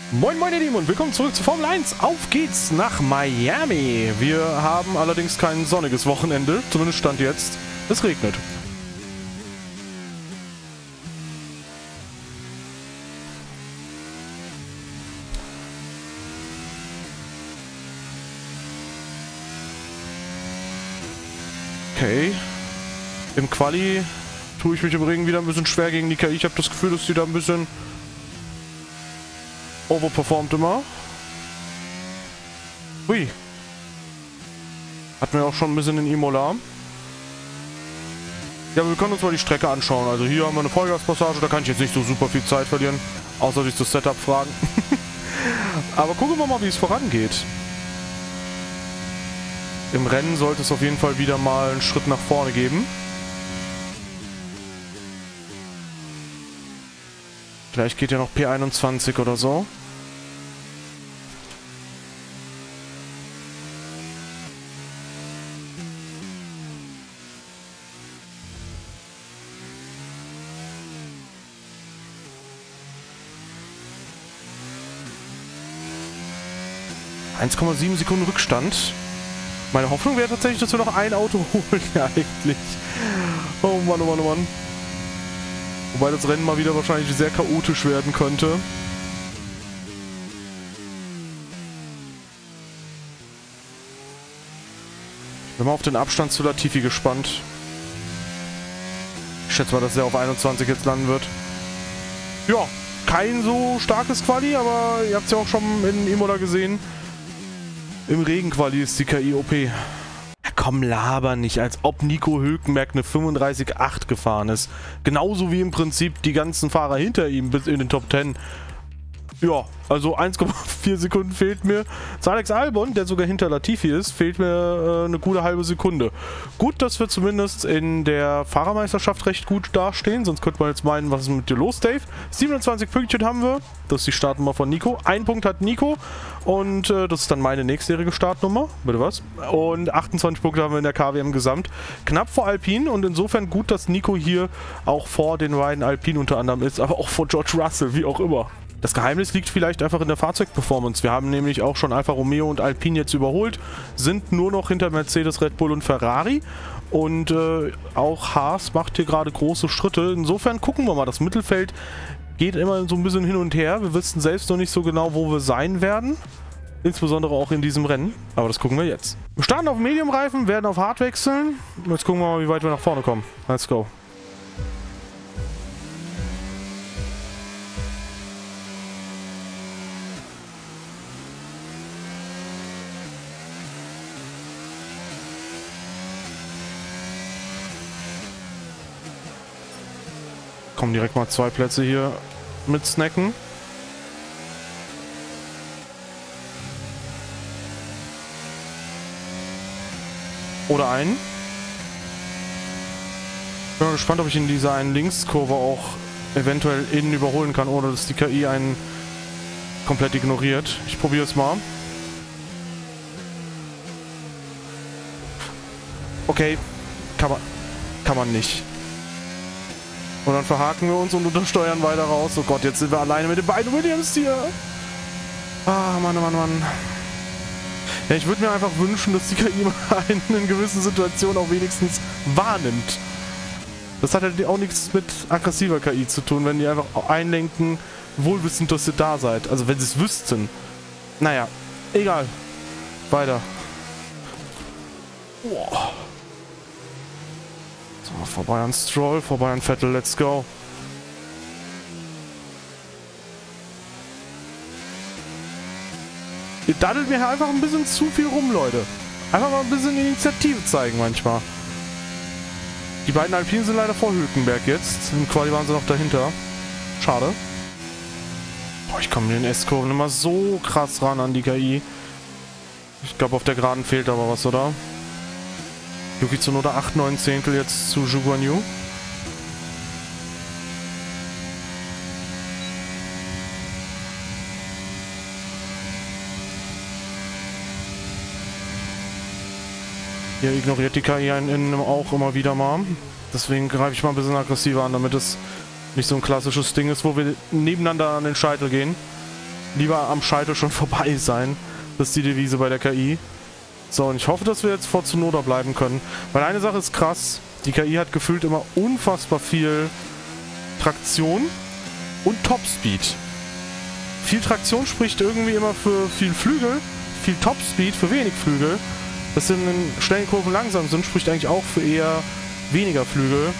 Moin moin ihr Lieben und willkommen zurück zu Formel 1. Auf geht's nach Miami. Wir haben allerdings kein sonniges Wochenende, zumindest Stand jetzt. Es regnet. Okay. Im Quali tue ich mich im Regen wieder ein bisschen schwer gegen die KI. Ich habe das Gefühl, dass die da ein bisschen overperformt immer. Ui. Hatten wir auch schon ein bisschen in Imola. Ja, aber wir können uns mal die Strecke anschauen. Also hier haben wir eine Vollgaspassage, da kann ich jetzt nicht so super viel Zeit verlieren. Außer sich das Setup fragen. Aber gucken wir mal, wie es vorangeht. Im Rennen sollte es auf jeden Fall wieder mal einen Schritt nach vorne geben. Vielleicht geht ja noch P21 oder so. (1,7 Sekunden Rückstand. Meine Hoffnung wäre tatsächlich, dass wir noch ein Auto holen, ja eigentlich. Oh Mann, oh Mann, oh Mann. Wobei das Rennen mal wieder wahrscheinlich sehr chaotisch werden könnte. Ich bin mal auf den Abstand zu Latifi gespannt. Ich schätze mal, dass er auf 21 jetzt landen wird. Ja, kein so starkes Quali, aber ihr habt es ja auch schon in Imola gesehen. Im Regenquali ist die KI OP. Ja, komm, laber nicht, als ob Nico Hülkenberg eine 35,8 gefahren ist. Genauso wie im Prinzip die ganzen Fahrer hinter ihm bis in den Top 10. Ja, also 1,4 Sekunden fehlt mir. Zu Alex Albon, der sogar hinter Latifi ist, fehlt mir eine gute halbe Sekunde. Gut, dass wir zumindest in der Fahrermeisterschaft recht gut dastehen, sonst könnte man jetzt meinen, was ist mit dir los, Dave? 27 Pünktchen haben wir, das ist die Startnummer von Nico. Ein Punkt hat Nico und das ist dann meine nächstjährige Startnummer. Bitte was? Und 28 Punkte haben wir in der KWM gesamt. Knapp vor Alpine und insofern gut, dass Nico hier auch vor den Ryan Alpine unter anderem ist, aber auch vor George Russell, wie auch immer. Das Geheimnis liegt vielleicht einfach in der Fahrzeugperformance. Wir haben nämlich auch schon Alfa Romeo und Alpine jetzt überholt, sind nur noch hinter Mercedes, Red Bull und Ferrari. Und auch Haas macht hier gerade große Schritte. Insofern gucken wir mal, das Mittelfeld geht immer so ein bisschen hin und her. Wir wissen selbst noch nicht so genau, wo wir sein werden. Insbesondere auch in diesem Rennen. Aber das gucken wir jetzt. Wir starten auf Medium-Reifen, werden auf Hard wechseln. Jetzt gucken wir mal, wie weit wir nach vorne kommen. Let's go. Kommen direkt mal 2 Plätze hier mit snacken. Oder einen. Bin mal gespannt, ob ich in dieser einen Linkskurve auch eventuell innen überholen kann, ohne dass die KI einen komplett ignoriert. Ich probiere es mal. Okay, kann man nicht. Und dann verhaken wir uns und untersteuern weiter raus. Oh Gott, jetzt sind wir alleine mit den beiden Williams hier. Ah, Mann, Mann, Mann. Ja, ich würde mir einfach wünschen, dass die KI mal in gewissen Situationen auch wenigstens wahrnimmt. Das hat halt auch nichts mit aggressiver KI zu tun, wenn die einfach einlenken, wohlwissend, dass ihr da seid. Also wenn sie es wüssten. Naja, egal. Weiter. Boah. So, vorbei an Stroll, vorbei an Vettel, let's go. Ihr daddelt mir hier einfach ein bisschen zu viel rum, Leute. Einfach mal ein bisschen Initiative zeigen manchmal. Die beiden Alpinen sind leider vor Hülkenberg jetzt. Im Quali waren sie noch dahinter. Schade. Boah, ich komme in den S-Kurven immer so krass ran an die KI. Ich glaube, auf der Geraden fehlt aber was, oder? Yuki Tsunoda 8, 9 Zehntel jetzt zu Zhou Guanyu. Hier ignoriert die KI einen innen auch immer wieder mal. Deswegen greife ich mal ein bisschen aggressiver an, damit es nicht so ein klassisches Ding ist, wo wir nebeneinander an den Scheitel gehen. lieber am Scheitel schon vorbei sein. Das ist die Devise bei der KI. So, und ich hoffe, dass wir jetzt vor Tsunoda bleiben können. Weil eine Sache ist krass. Die KI hat gefühlt immer unfassbar viel Traktion und Topspeed. Viel Traktion spricht irgendwie immer für viel Flügel. Viel Topspeed für wenig Flügel. Dass sie in den schnellen Kurven langsam sind, spricht eigentlich auch für eher weniger Flügel.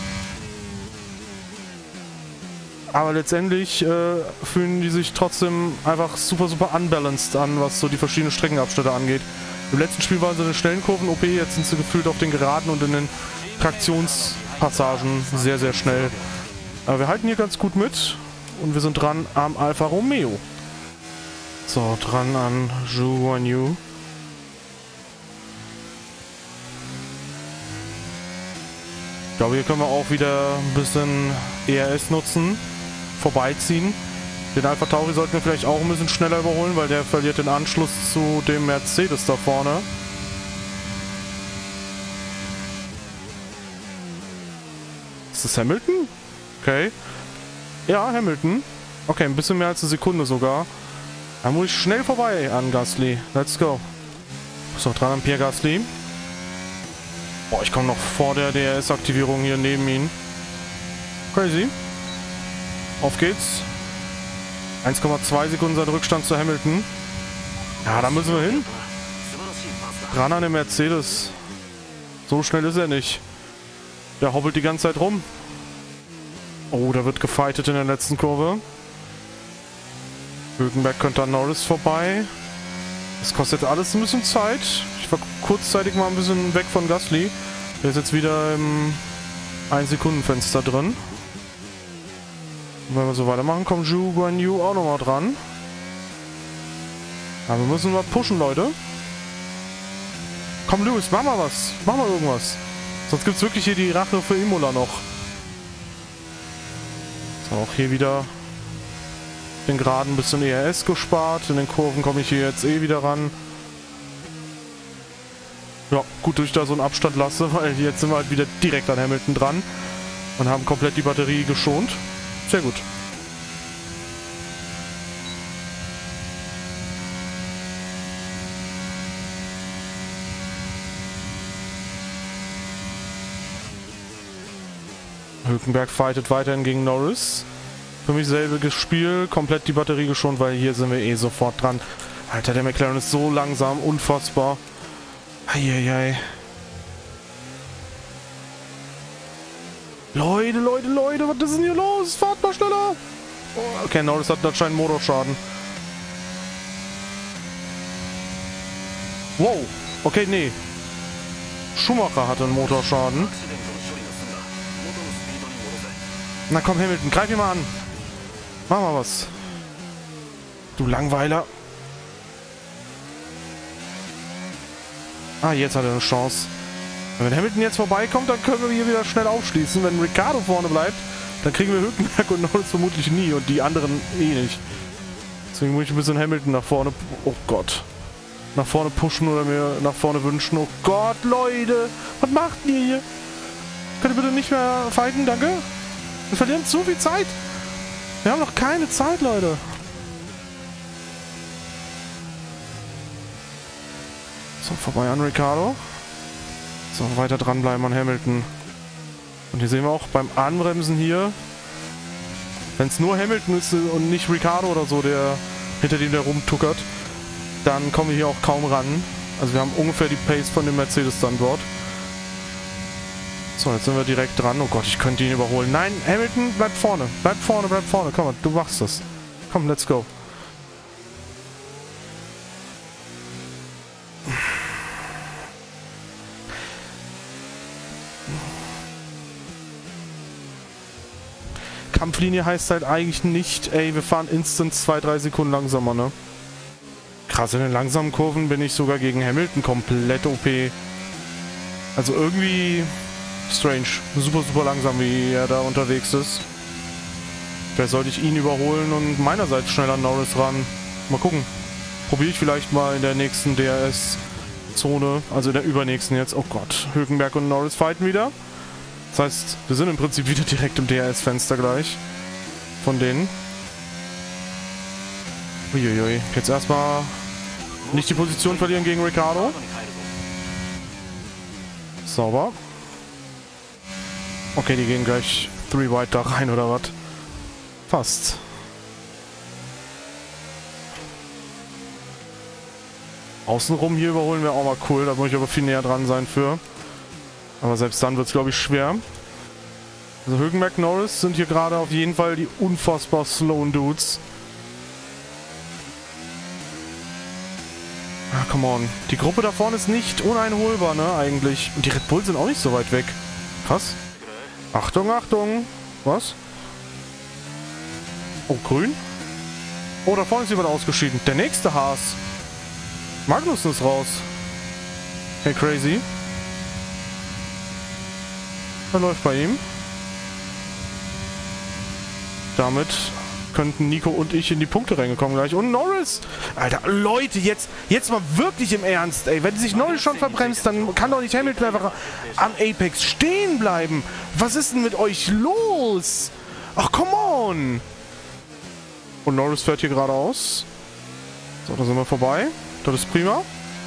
Aber letztendlich fühlen die sich trotzdem einfach super, super unbalanced an, was so die verschiedenen Streckenabschnitte angeht. Im letzten Spiel waren sie in den schnellen Kurven OP, jetzt sind sie gefühlt auf den Geraden und in den Traktionspassagen sehr, sehr schnell. Aber wir halten hier ganz gut mit und wir sind dran am Alfa Romeo. So, dran an Zhou Guanyu. Ich glaube, hier können wir auch wieder ein bisschen ERS nutzen. Vorbeiziehen. Den Alpha Tauri sollten wir vielleicht auch ein bisschen schneller überholen, weil der verliert den Anschluss zu dem Mercedes da vorne. Ist das Hamilton? Okay. Ja, Hamilton. Okay, ein bisschen mehr als eine Sekunde sogar. Da muss ich schnell vorbei an Gasly. Let's go. Ist noch dran an Pierre Gasly. Boah, ich komme noch vor der DRS-Aktivierung hier neben ihn. Crazy. Auf geht's. 1,2 Sekunden sein Rückstand zu Hamilton. Ja, da müssen wir hin. Dran an den Mercedes. So schnell ist er nicht. Der hoppelt die ganze Zeit rum. Oh, da wird gefightet in der letzten Kurve. Hülkenberg könnte an Norris vorbei. Das kostet alles ein bisschen Zeit. Ich war kurzzeitig mal ein bisschen weg von Gasly. Der ist jetzt wieder im 1-Sekunden-Fenster drin. Und wenn wir so weitermachen, kommt Zhou Guanyu auch nochmal dran. Aber wir müssen mal pushen, Leute. Komm, Lewis, mach mal was. Mach mal irgendwas. Sonst gibt es wirklich hier die Rache für Imola noch. So, auch hier wieder den Geraden ein bisschen ERS gespart. In den Kurven komme ich hier jetzt eh wieder ran. Ja, gut, dass ich da so einen Abstand lasse, weil jetzt sind wir halt wieder direkt an Hamilton dran. Und haben komplett die Batterie geschont. Sehr gut. Hülkenberg fightet weiterhin gegen Norris. Für mich selbiges Spiel, komplett die Batterie geschont, weil hier sind wir eh sofort dran. Alter, der McLaren ist so langsam, unfassbar. Eieiei. Leute, was ist denn hier los? Fahrt mal schneller! Oh, okay, Norris hat anscheinend Motorschaden. Wow, okay, nee. Schumacher hatte einen Motorschaden. Na komm, Hamilton, greif ihn mal an. Mach mal was. Du Langweiler. Ah, jetzt hat er eine Chance. Wenn Hamilton jetzt vorbeikommt, dann können wir hier wieder schnell aufschließen. Wenn Ricciardo vorne bleibt, dann kriegen wir Hülkenberg und Norris vermutlich nie und die anderen eh nicht. Deswegen muss ich ein bisschen Hamilton nach vorne... Oh Gott. Nach vorne pushen oder mir nach vorne wünschen. Oh Gott, Leute. Was macht ihr hier? Könnt ihr bitte nicht mehr fighten, danke? Wir verlieren zu viel Zeit. Wir haben noch keine Zeit, Leute. So, vorbei an Ricciardo. So, weiter dranbleiben an Hamilton. Und hier sehen wir auch beim Anbremsen hier, wenn es nur Hamilton ist und nicht Ricciardo oder so, der hinter dem der rumtuckert, dann kommen wir hier auch kaum ran. Also wir haben ungefähr die Pace von dem Mercedes dann dort. So, jetzt sind wir direkt dran. Oh Gott, ich könnte ihn überholen. Nein, Hamilton, bleib vorne. Bleib vorne, bleib vorne. Komm, du machst das. Komm, let's go. Kampflinie heißt halt eigentlich nicht, ey, wir fahren instant 2-3 Sekunden langsamer, ne? Krass, in den langsamen Kurven bin ich sogar gegen Hamilton komplett OP. Also irgendwie strange. Super, super langsam, wie er da unterwegs ist. Vielleicht sollte ich ihn überholen und meinerseits schneller an Norris ran. Mal gucken. Probiere ich vielleicht mal in der nächsten DRS-Zone, also in der übernächsten jetzt. Oh Gott, Hülkenberg und Norris fighten wieder. Das heißt, wir sind im Prinzip wieder direkt im DRS-Fenster gleich. Von denen. Uiuiui. Jetzt erstmal nicht die Position verlieren gegen Ricciardo. Sauber. Okay, die gehen gleich 3 wide da rein oder was? Fast. Außenrum hier überholen wäre auch mal cool, da muss ich aber viel näher dran sein für. Aber selbst dann wird es, glaube ich, schwer. Also Hülkenberg, Norris sind hier gerade auf jeden Fall die unfassbar slowen Dudes. Ah, come on. Die Gruppe da vorne ist nicht uneinholbar, ne, eigentlich. Und die Red Bull sind auch nicht so weit weg. Krass. Achtung, Achtung. Was? Oh, grün? Oh, da vorne ist jemand ausgeschieden. Der nächste Haas. Magnussen ist raus. Hey, crazy. Da läuft bei ihm. Damit könnten Nico und ich in die Punkte reingekommen gleich. Und Norris! Alter, Leute, jetzt mal wirklich im Ernst, ey. Wenn sich Norris schon verbremst, dann kann doch nicht Hamilton einfach am Apex stehen bleiben. Was ist denn mit euch los? Ach, come on! Und Norris fährt hier geradeaus. So, da sind wir vorbei. Das ist prima.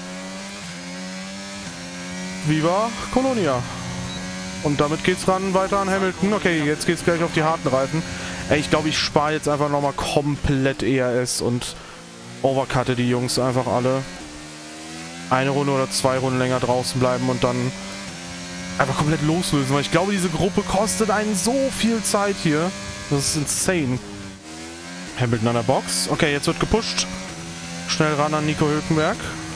Viva Colonia. Und damit geht's ran weiter an Hamilton. Okay, jetzt geht's gleich auf die harten Reifen. Ey, ich glaube, ich spare jetzt einfach nochmal komplett ERS und overcutte die Jungs einfach alle. Eine Runde oder 2 Runden länger draußen bleiben und dann einfach komplett loslösen. Weil ich glaube, diese Gruppe kostet einen so viel Zeit hier. Das ist insane. Hamilton an der Box. Okay, jetzt wird gepusht. Schnell ran an Nico Hülkenberg.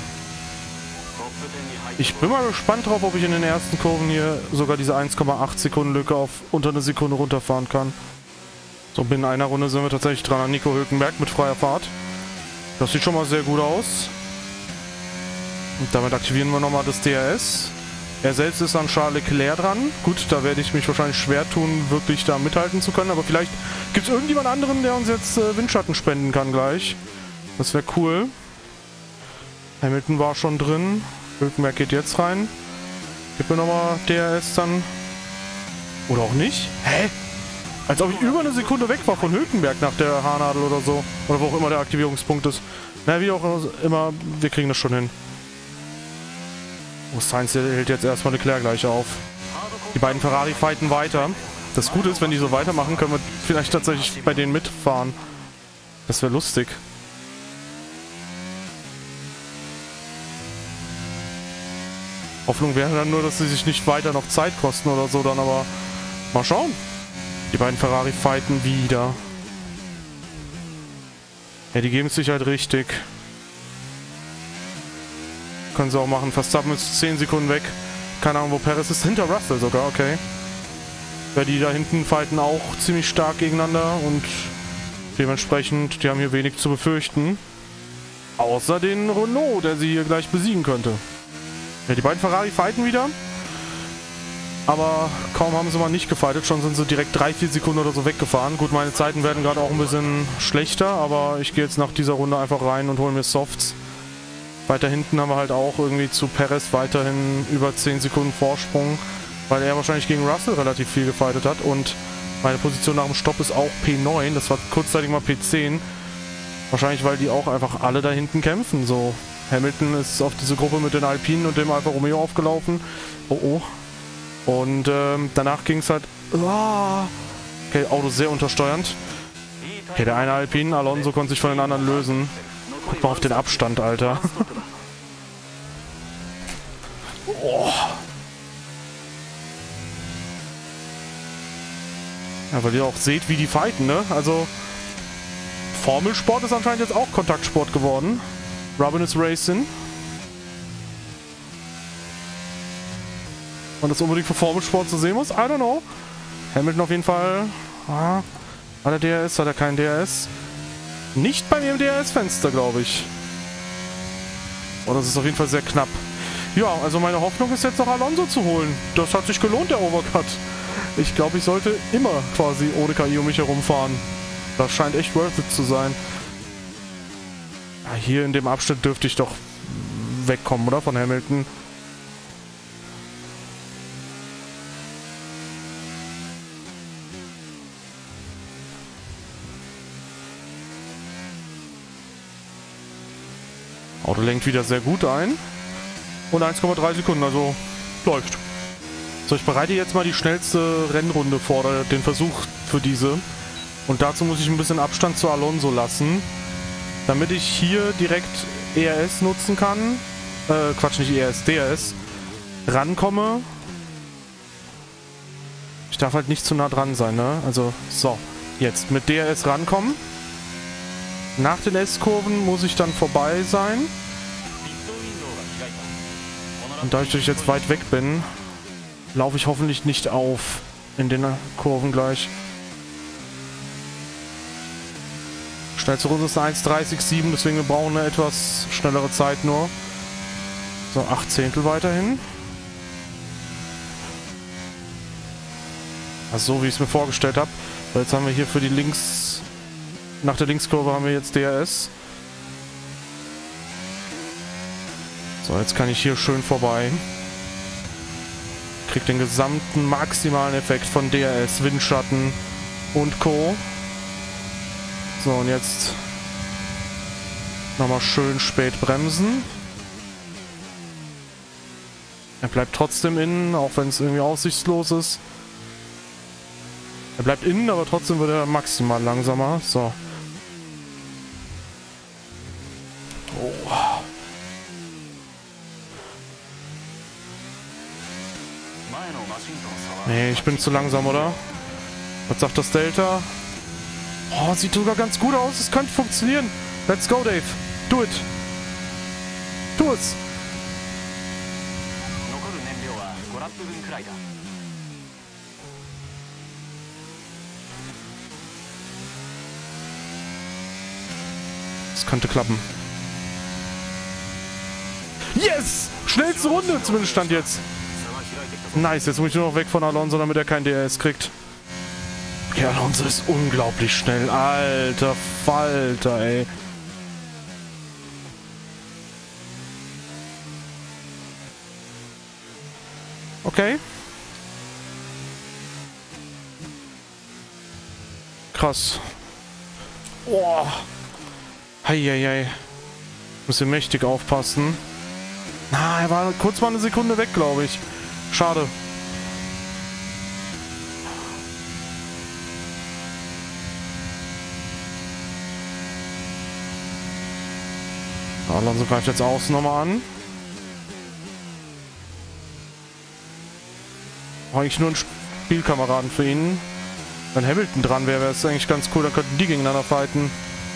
Ich bin mal gespannt drauf, ob ich in den ersten Kurven hier sogar diese 1,8 Sekunden Lücke auf unter eine Sekunde runterfahren kann. So, binnen einer Runde sind wir tatsächlich dran an Nico Hülkenberg mit freier Fahrt. Das sieht schon mal sehr gut aus. Und damit aktivieren wir nochmal das DRS. Er selbst ist an Charles Leclerc dran. Gut, da werde ich mich wahrscheinlich schwer tun, wirklich da mithalten zu können. Aber vielleicht gibt es irgendjemand anderen, der uns jetzt Windschatten spenden kann gleich. Das wäre cool. Hamilton war schon drin. Hülkenberg geht jetzt rein. Gib mir nochmal DRS dann. Oder auch nicht? Hä? Als ob ich über eine Sekunde weg war von Hülkenberg nach der Haarnadel oder so. Oder wo auch immer der Aktivierungspunkt ist. Na, wie auch immer, wir kriegen das schon hin. Oh, Sainz hält jetzt erstmal Leclerc gleich auf. Die beiden Ferrari fighten weiter. Das Gute ist, wenn die so weitermachen, können wir vielleicht tatsächlich bei denen mitfahren. Das wäre lustig. Hoffnung wäre dann nur, dass sie sich nicht weiter noch Zeit kosten oder so dann, aber mal schauen. Die beiden Ferrari fighten wieder. Ja, die geben es sich halt richtig. Können sie auch machen. Verstappen ist 10 Sekunden weg. Keine Ahnung, wo Perez ist. Hinter Russell sogar, okay. Ja, die da hinten fighten auch ziemlich stark gegeneinander und dementsprechend, die haben hier wenig zu befürchten. Außer den Renault, der sie hier gleich besiegen könnte. Ja, die beiden Ferrari fighten wieder. Aber kaum haben sie mal nicht gefightet, schon sind sie direkt 3-4 Sekunden oder so weggefahren. Gut, meine Zeiten werden gerade auch ein bisschen schlechter, aber ich gehe jetzt nach dieser Runde einfach rein und hole mir Softs. Weiter hinten haben wir halt auch irgendwie zu Perez weiterhin über 10 Sekunden Vorsprung, weil er wahrscheinlich gegen Russell relativ viel gefightet hat. Und meine Position nach dem Stopp ist auch P9, das war kurzzeitig mal P10. Wahrscheinlich, weil die auch einfach alle da hinten kämpfen, so. Hamilton ist auf diese Gruppe mit den Alpinen und dem Alfa Romeo aufgelaufen. Oh oh. Und danach ging es halt... Oh. Okay, Auto sehr untersteuernd. Okay, der eine Alpin, Alonso, konnte sich von den anderen lösen. Guck mal auf den Abstand, Alter. Oh. Ja, weil ihr auch seht, wie die fighten, ne? Also, Formelsport ist anscheinend jetzt auch Kontaktsport geworden. Robin is Racing. Und das unbedingt für Formelsport zu sehen muss? I don't know. Hamilton auf jeden Fall. Ah, hat er DRS? Hat er keinen DRS? Nicht bei mir im DRS-Fenster, glaube ich. Oh, das ist auf jeden Fall sehr knapp. Ja, also meine Hoffnung ist jetzt noch Alonso zu holen. Das hat sich gelohnt, der Overcut. Ich glaube, ich sollte immer quasi ohne KI um mich herumfahren. Das scheint echt worth it zu sein. Hier in dem Abschnitt dürfte ich doch wegkommen, oder? Von Hamilton. Auto lenkt wieder sehr gut ein. Und 1,3 Sekunden, also läuft. So, ich bereite jetzt mal die schnellste Rennrunde vor, oder den Versuch für diese. Und dazu muss ich ein bisschen Abstand zu Alonso lassen, damit ich hier direkt ERS nutzen kann. Quatsch, nicht ERS, DRS. Rankomme. Ich darf halt nicht zu nah dran sein, ne? Also, so. Jetzt mit DRS rankommen. Nach den S-Kurven muss ich dann vorbei sein. Und da ich jetzt weit weg bin, laufe ich hoffentlich nicht auf in den Kurven gleich. Schnellste Runde ist eine 1:30,7, deswegen wir brauchen eine etwas schnellere Zeit nur. So, 8 Zehntel weiterhin. Also so, wie ich es mir vorgestellt habe. Jetzt haben wir hier für die Links... Nach der Linkskurve haben wir jetzt DRS. So, jetzt kann ich hier schön vorbei. Krieg den gesamten maximalen Effekt von DRS, Windschatten und Co. So, und jetzt nochmal schön spät bremsen. Er bleibt trotzdem innen, auch wenn es irgendwie aussichtslos ist. Er bleibt innen, aber trotzdem wird er maximal langsamer. So. Oh. Nee, ich bin zu langsam, oder? Was sagt das Delta? Oh, sieht sogar ganz gut aus. Es könnte funktionieren. Let's go, Dave. Do it. Tu es. Es könnte klappen. Yes! Schnellste Runde zumindest stand jetzt. Nice, jetzt muss ich nur noch weg von Alonso, damit er kein DRS kriegt. Okay, Alonso ist unglaublich schnell. Alter Falter, ey. Okay. Krass. Boah. Heieiei. Muss hier mächtig aufpassen. Na, er war kurz mal eine Sekunde weg, glaube ich. Schade. Alonso greift jetzt außen nochmal an. Eigentlich nur ein Spielkameraden für ihn. Wenn Hamilton dran wäre, wäre es eigentlich ganz cool. Dann könnten die gegeneinander fighten.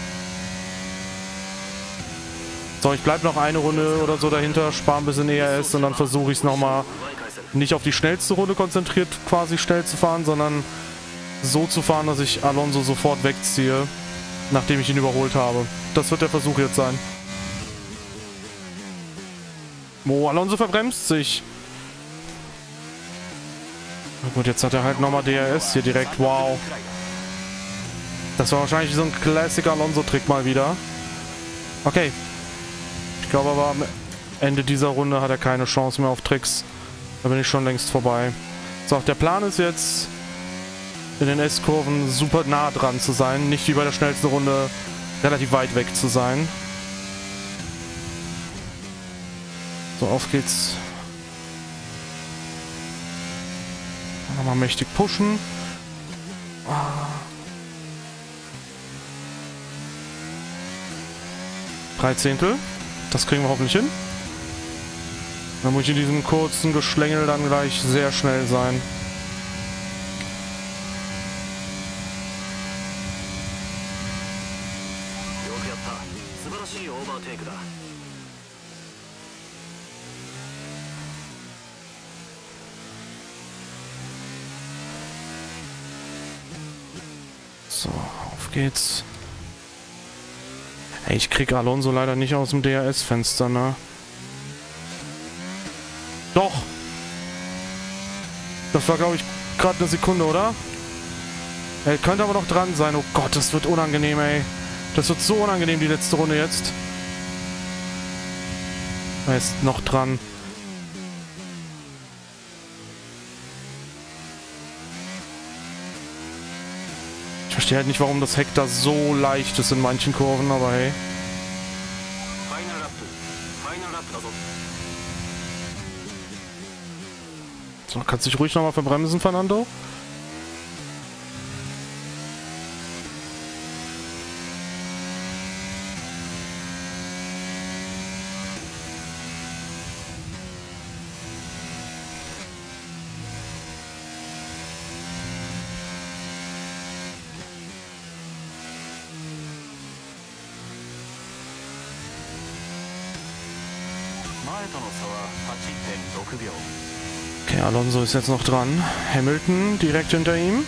So, ich bleibe noch eine Runde oder so dahinter, spare ein bisschen ERS und dann versuche ich es nochmal nicht auf die schnellste Runde konzentriert quasi schnell zu fahren, sondern so zu fahren, dass ich Alonso sofort wegziehe, nachdem ich ihn überholt habe. Das wird der Versuch jetzt sein. Oh, Alonso verbremst sich. Na gut, jetzt hat er halt nochmal DRS hier direkt. Wow. Das war wahrscheinlich so ein Classic Alonso-Trick mal wieder. Okay. Ich glaube aber am Ende dieser Runde hat er keine Chance mehr auf Tricks. Da bin ich schon längst vorbei. So, der Plan ist jetzt, in den S-Kurven super nah dran zu sein. Nicht wie bei der schnellsten Runde relativ weit weg zu sein. So, auf geht's. Nochmal mächtig pushen. 3 Zehntel. Das kriegen wir hoffentlich hin. Dann muss ich in diesem kurzen Geschlängel dann gleich sehr schnell sein. So, auf geht's. Ey, ich krieg Alonso leider nicht aus dem DRS-Fenster, ne? Doch! Das war, glaube ich, gerade eine Sekunde, oder? Er könnte aber noch dran sein. Oh Gott, das wird unangenehm, ey. Das wird so unangenehm, die letzte Runde jetzt. Er ist noch dran. Ich verstehe halt nicht, warum das Heck da so leicht ist in manchen Kurven, aber hey. So, kannst du dich ruhig nochmal verbremsen, Fernando? Okay, Alonso ist jetzt noch dran. Hamilton direkt hinter ihm.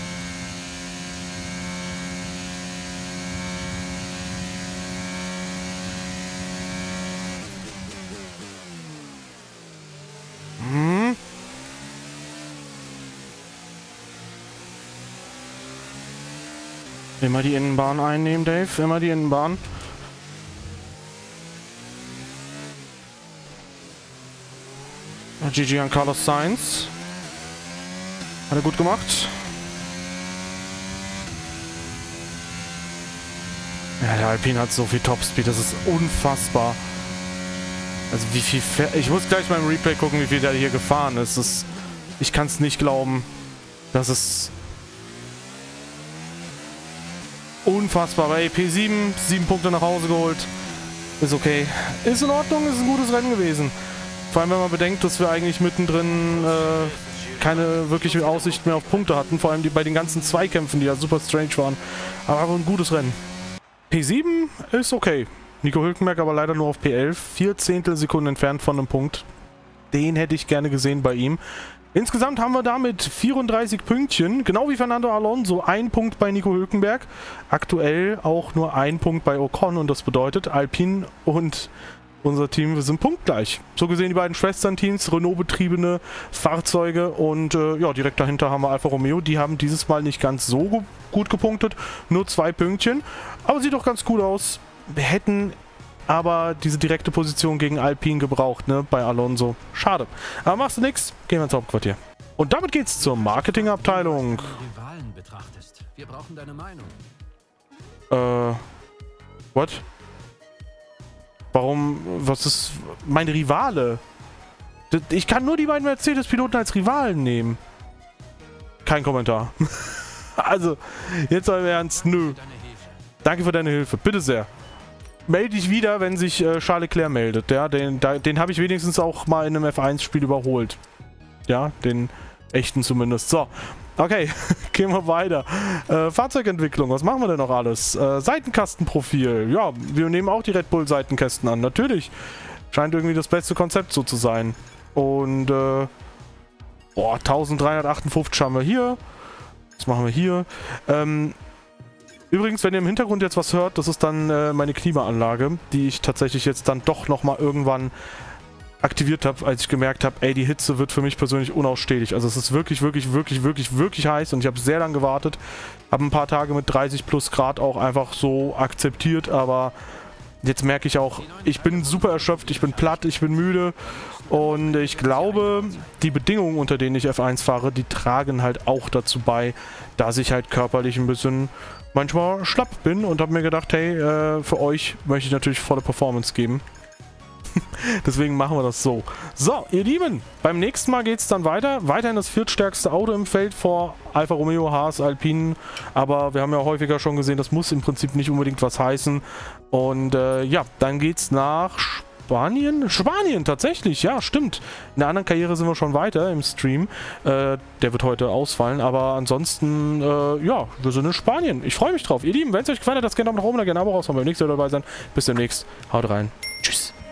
Immer die Innenbahn einnehmen, Dave. Immer die Innenbahn. GG an Carlos Sainz. Hat er gut gemacht. Ja, der Alpine hat so viel Topspeed, das ist unfassbar. Also wie viel... Ich muss gleich mal im Replay gucken, wie viel der hier gefahren ist. Ich kann es nicht glauben. Das ist... unfassbar. Bei P7, 7 Punkte nach Hause geholt. Ist okay. Ist in Ordnung, ist ein gutes Rennen gewesen. Vor allem, wenn man bedenkt, dass wir eigentlich mittendrin keine wirkliche Aussicht mehr auf Punkte hatten. Vor allem bei den ganzen Zweikämpfen, die ja super strange waren. Aber ein gutes Rennen. P7 ist okay. Nico Hülkenberg aber leider nur auf P11. 4 Zehntelsekunden entfernt von einem Punkt. Den hätte ich gerne gesehen bei ihm. Insgesamt haben wir damit 34 Pünktchen. Genau wie Fernando Alonso. 1 Punkt bei Nico Hülkenberg. Aktuell auch nur 1 Punkt bei Ocon. Und das bedeutet, Alpine und... unser Team, wir sind punktgleich. So gesehen die beiden Schwesternteams, Renault-betriebene Fahrzeuge und ja, direkt dahinter haben wir Alfa Romeo. Die haben dieses Mal nicht ganz so gut gepunktet, nur 2 Pünktchen. Aber sieht doch ganz gut aus. Wir hätten aber diese direkte Position gegen Alpine gebraucht, ne, bei Alonso. Schade. Aber machst du nix, gehen wir ins Hauptquartier. Und damit geht's zur Marketingabteilung. Wir brauchen deine Meinung. What? Warum? Was ist mein Rivale? Ich kann nur die beiden Mercedes-Piloten als Rivalen nehmen. Kein Kommentar. Also, jetzt mal im Ernst, nö. Danke für deine Hilfe, bitte sehr. Melde dich wieder, wenn sich Charles Leclerc meldet. Ja, den habe ich wenigstens auch mal in einem F1-Spiel überholt. Ja, den echten zumindest. So, okay, gehen wir weiter. Fahrzeugentwicklung, was machen wir denn noch alles? Seitenkastenprofil. Ja, wir nehmen auch die Red Bull Seitenkästen an, natürlich. Scheint irgendwie das beste Konzept so zu sein. Und, 1358 haben wir hier. Was machen wir hier? Übrigens, wenn ihr im Hintergrund jetzt was hört, das ist dann meine Klimaanlage, die ich tatsächlich jetzt dann doch nochmal irgendwann aktiviert habe, als ich gemerkt habe, ey, die Hitze wird für mich persönlich unausstehlich. Also es ist wirklich, wirklich, wirklich, wirklich, wirklich heiß und ich habe sehr lange gewartet. Habe ein paar Tage mit 30 plus Grad auch einfach so akzeptiert, aber jetzt merke ich auch, ich bin super erschöpft, ich bin platt, ich bin müde und ich glaube, die Bedingungen, unter denen ich F1 fahre, die tragen halt auch dazu bei, dass ich halt körperlich ein bisschen manchmal schlapp bin und habe mir gedacht, hey, für euch möchte ich natürlich volle Performance geben. Deswegen machen wir das so. So, ihr Lieben, beim nächsten Mal geht es dann weiter. Weiterhin das viertstärkste Auto im Feld vor Alfa Romeo, Haas, Alpine. Aber wir haben ja häufiger schon gesehen, das muss im Prinzip nicht unbedingt was heißen. Und ja, dann geht's nach Spanien? Spanien, tatsächlich, ja, stimmt. In der anderen Karriere sind wir schon weiter im Stream. Der wird heute ausfallen, aber ansonsten, ja, wir sind in Spanien. Ich freue mich drauf. Ihr Lieben, wenn es euch gefallen hat, lasst gerne einen Daumen nach oben, gerne ein Abo raus, beim nächsten Mal dabei sein. Bis demnächst. Haut rein. Tschüss.